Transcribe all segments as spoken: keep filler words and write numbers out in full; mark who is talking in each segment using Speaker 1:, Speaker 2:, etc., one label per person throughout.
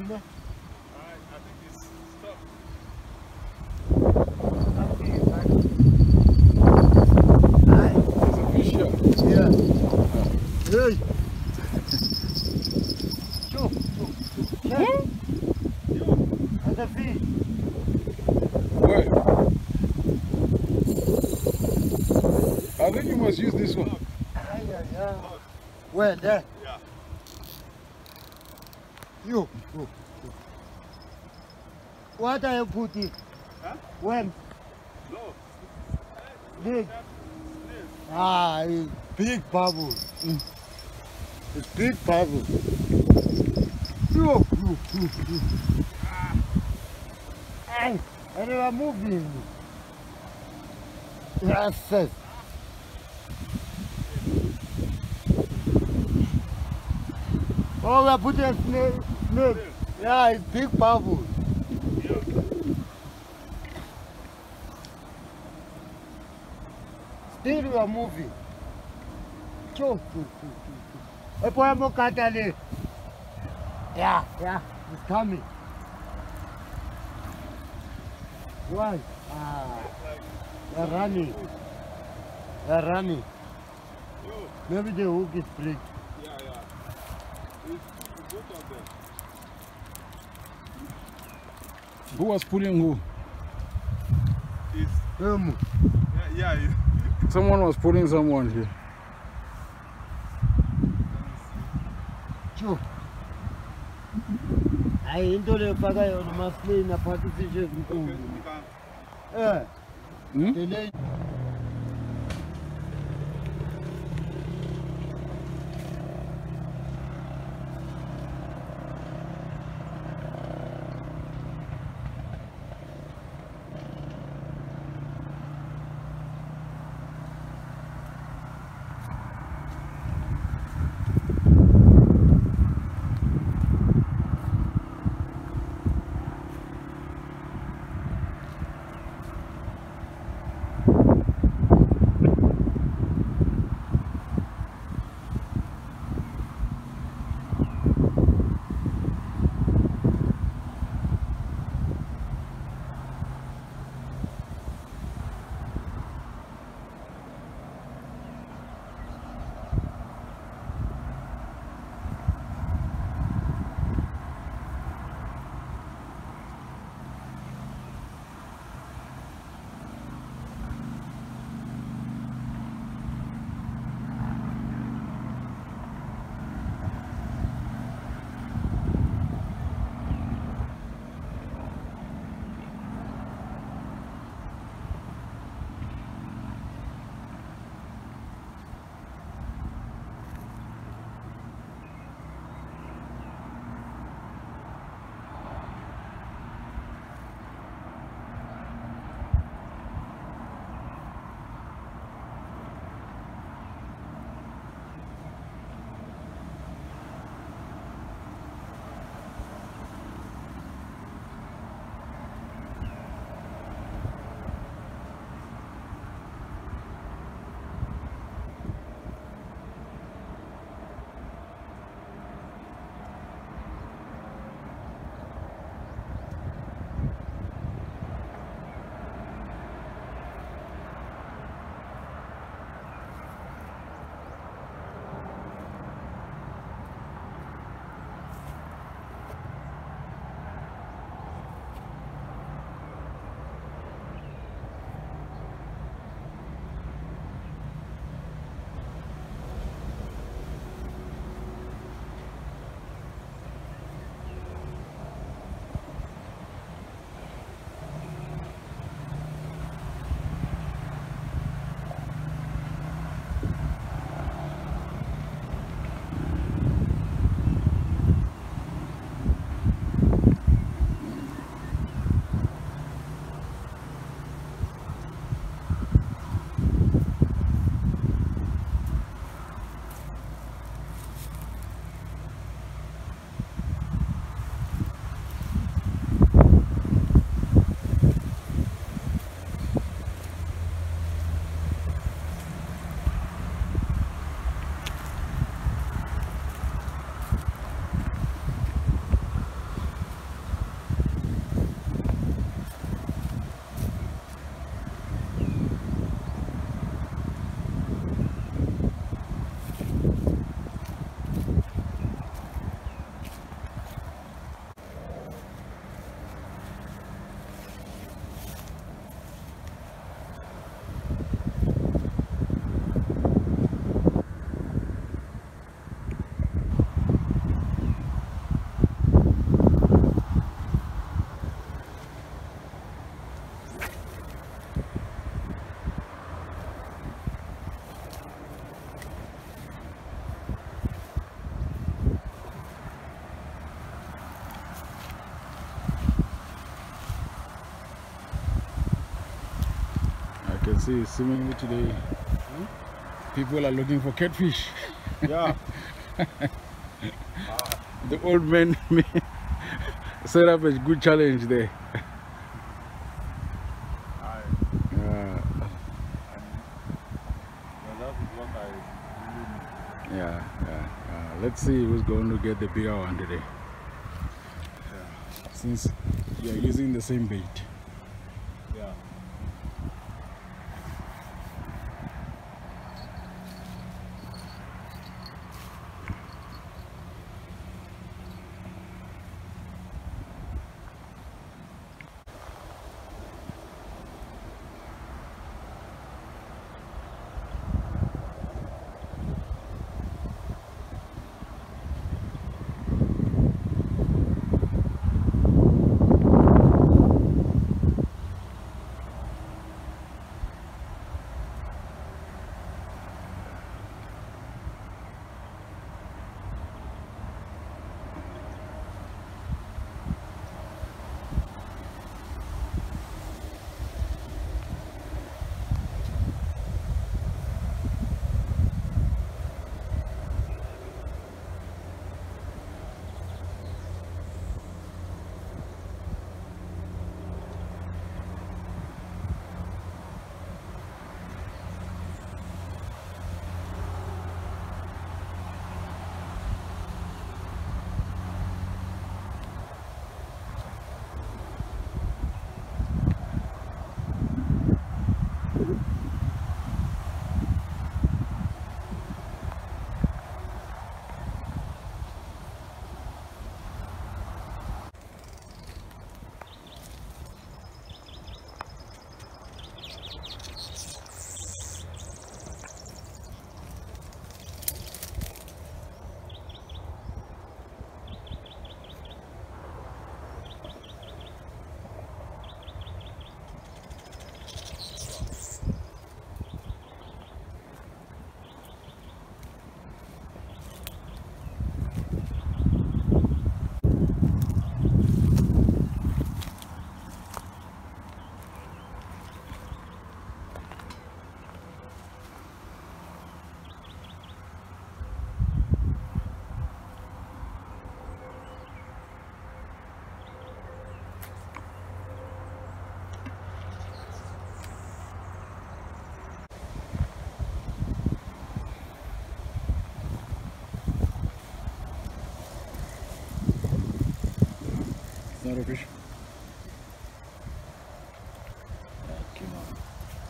Speaker 1: know?
Speaker 2: I, I think it's stuck.
Speaker 1: There's a fish here.
Speaker 3: Yeah.
Speaker 1: Hey.
Speaker 3: Choo, choo, choo. Yeah. There's a fish.
Speaker 1: Where? I think you must use this one.
Speaker 3: Yeah, yeah, yeah. Where? There?
Speaker 2: Yeah.
Speaker 3: You. you. What are you putting?
Speaker 2: Huh?
Speaker 3: When?
Speaker 2: No.
Speaker 3: Big. Ah, it's big bubble. Mm. It's big bubble. You. you, you, you. Hey, and they are moving. Yes, yes. Oh, we are putting a snake. snake. Yeah, it's big bubble. Still we are moving. Choo, choo, choo, choo. Hey, boy, mo katale. Yeah, yeah, it's coming. Why? Ah, they're running. They're running. Maybe the hook is break.
Speaker 2: Yeah, yeah. It's, it's both of them.
Speaker 1: Who was pulling who?
Speaker 2: It's,
Speaker 3: Um,
Speaker 2: yeah, yeah. You,
Speaker 1: Someone was pulling someone here.
Speaker 3: choo. I into the fire on my plane, a participation.
Speaker 2: okay, you can.
Speaker 3: Eh,
Speaker 1: Hmm?
Speaker 3: the lady.
Speaker 1: I see seemingly today people are looking for catfish.
Speaker 2: Yeah.
Speaker 1: The old man set up a good challenge there.
Speaker 2: I,
Speaker 1: Yeah,
Speaker 2: well, that is what I really need.
Speaker 1: yeah, yeah. Uh, let's see who's going to get the bigger one today.
Speaker 2: Yeah.
Speaker 1: Since you're using the same bait.
Speaker 2: Yeah.
Speaker 1: It's not a fish. Yeah, come on.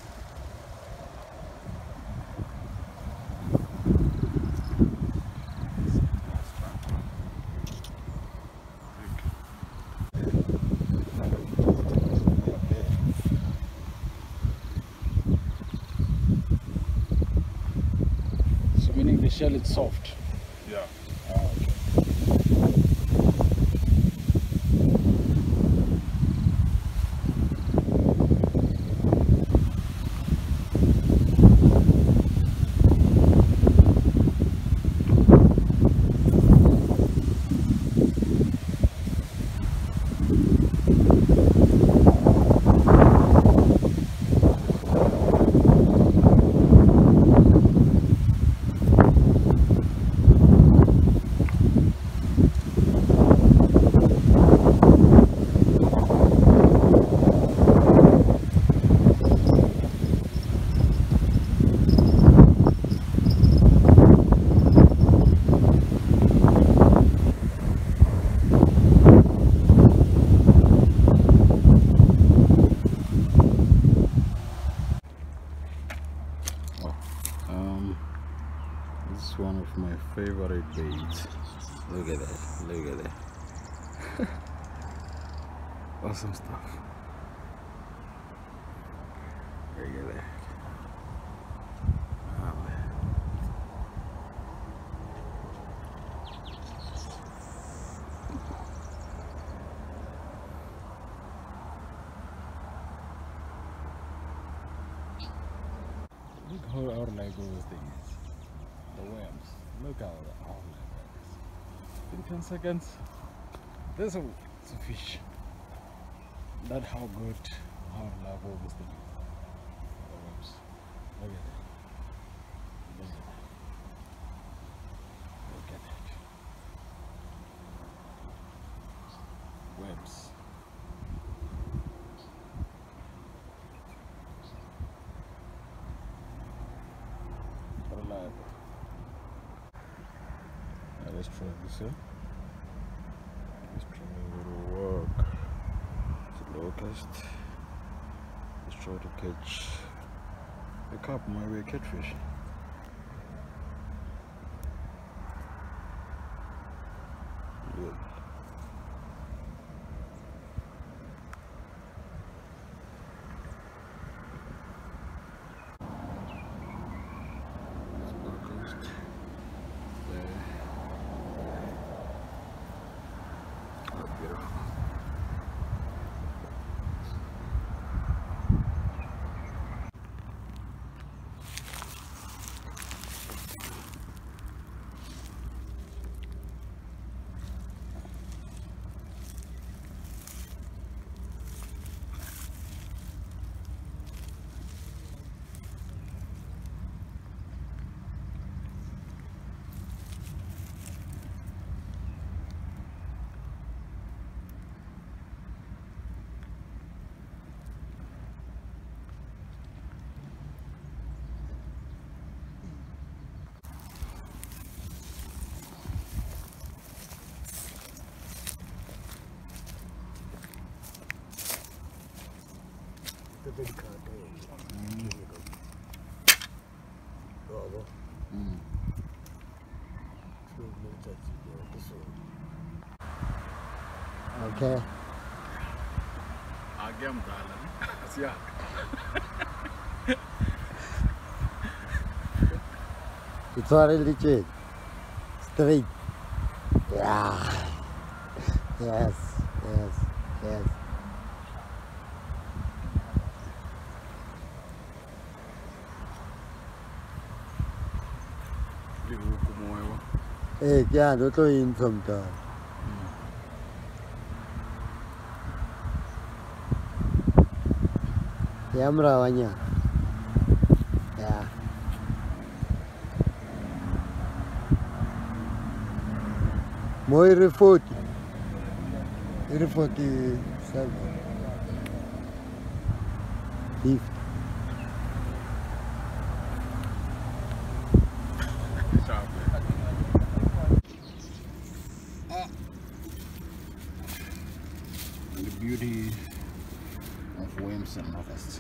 Speaker 1: So meaning the shell is soft.
Speaker 2: Yeah.
Speaker 1: Ah, okay. Um, this is one of my favorite baits. Look at that, look at that. Awesome stuff. Look at that. Oh, man. Look how our Lego thing is. The worms. Look how our Lego is. In ten seconds, there's a, it's a fish. That's how good our Lego this thing is. The worms. Let's try this here. Let's try a little work. It's a locust. Let's try to catch a couple maybe a catfish. Good.
Speaker 3: The big car.
Speaker 1: Mm.
Speaker 3: Bravo.
Speaker 1: Mm.
Speaker 3: Okay.
Speaker 1: Agam dalan. Siya.
Speaker 3: It's already legit. Straight. Yeah. Yes. Yes. Yes. Eh, kaya ano to in sometime. Camera wanya. Yeah. Moi report. Report seven. Fifty.
Speaker 1: The beauty of Williamson harvest.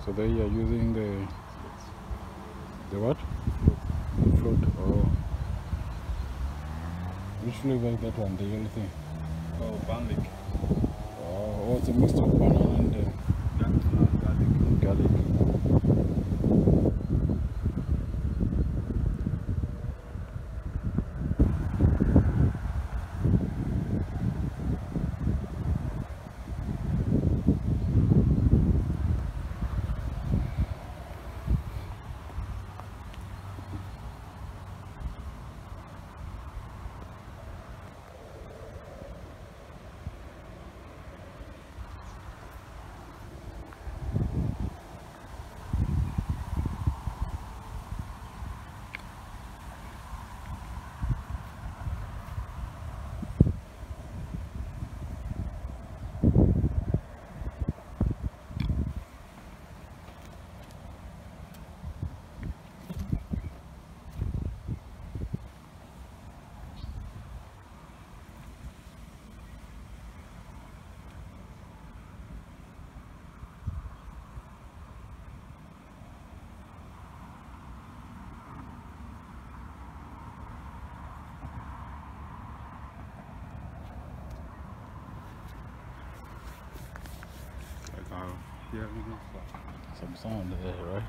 Speaker 1: So they are using the the what? The float. Oh. Which flavor is that one? The yellow thing?
Speaker 2: Oh, Banlik.
Speaker 1: Oh, oh, it's a mix of banana and uh,
Speaker 2: Garlic.
Speaker 1: garlic.
Speaker 2: Like our hearing stuff.
Speaker 1: Some sound there, right?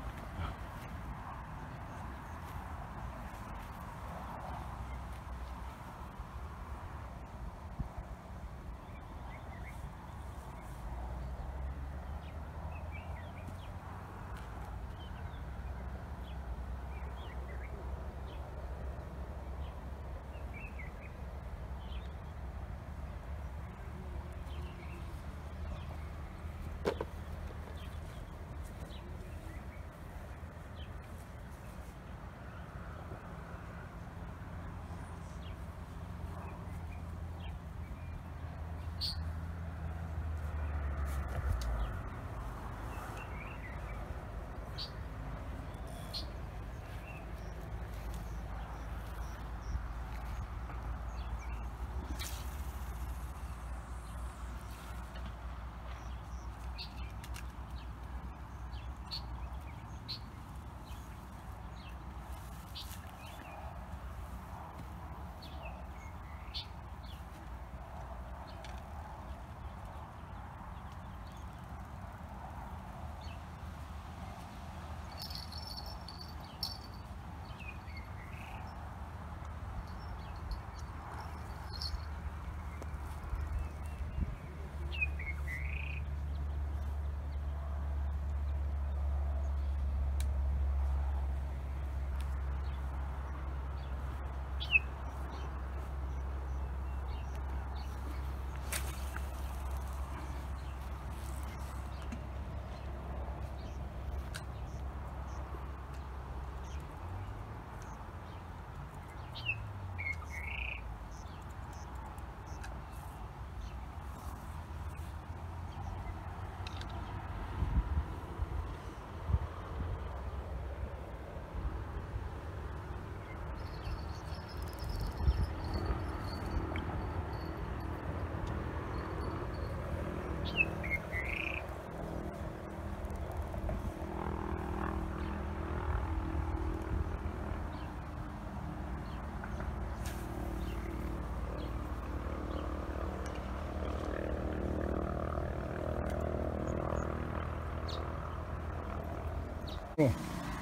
Speaker 1: Oh.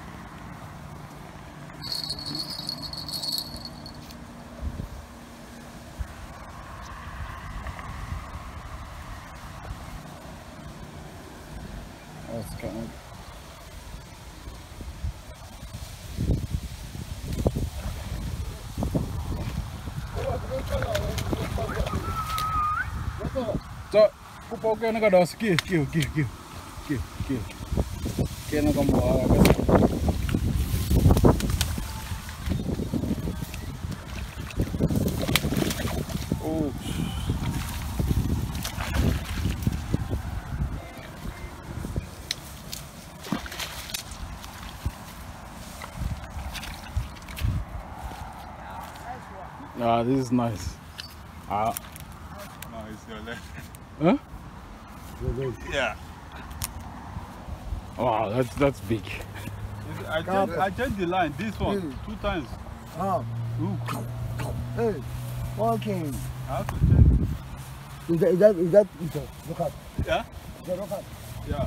Speaker 1: That's kind of so, kupo kaya na kada ski, ski, ski, ski, ski, ski. Kaya na kamu agak. Oh. Ah, this is nice. Ah.
Speaker 2: No, it's your left.
Speaker 1: Huh?
Speaker 2: Yeah.
Speaker 1: Wow, that's that's big.
Speaker 2: I changed, I changed the line, this one,
Speaker 3: Mm.
Speaker 2: two times.
Speaker 3: Ah,
Speaker 2: Hook.
Speaker 3: hey, walking.
Speaker 2: I have to change.
Speaker 3: Is that, is that, is that, is that, look at,
Speaker 2: Yeah?
Speaker 3: is that, look at.
Speaker 2: Yeah.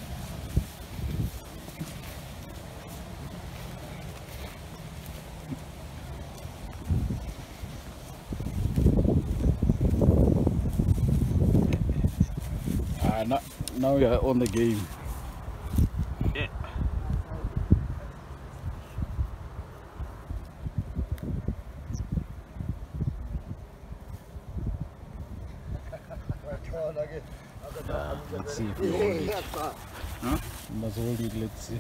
Speaker 1: Ah, now, now we are on the game.
Speaker 2: Yeah.
Speaker 1: Uh, let's see if we hold it.
Speaker 2: Huh?
Speaker 1: We must hold it, let's see.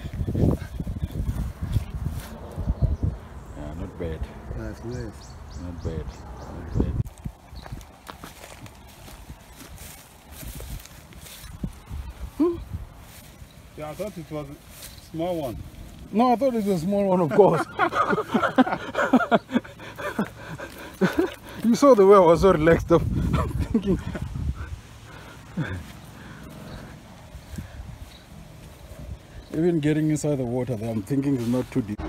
Speaker 1: Yeah, not bad.
Speaker 3: That's nice.
Speaker 1: Not bad. Not bad.
Speaker 2: Yeah, I thought it was a small one.
Speaker 1: No, I thought it was a small one, of course. You saw the way I was so relaxed. I'm thinking. Even getting inside the water there, I'm thinking it's not too deep.